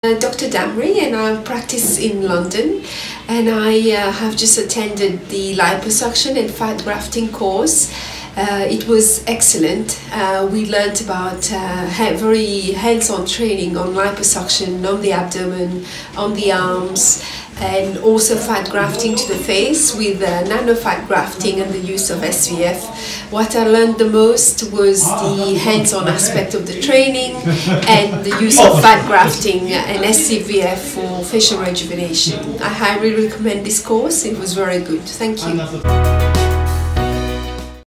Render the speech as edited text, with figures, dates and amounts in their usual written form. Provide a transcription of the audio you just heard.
Dr. Damree, and I practice in London, and I have just attended the liposuction and fat grafting course. It was excellent. We learned about very hands-on training on liposuction, on the abdomen, on the arms, and also fat grafting to the face with nano fat grafting and the use of SVF. What I learned the most was the hands-on aspect of the training and the use of fat grafting and SCVF for facial rejuvenation. I highly recommend this course. It was very good. Thank you.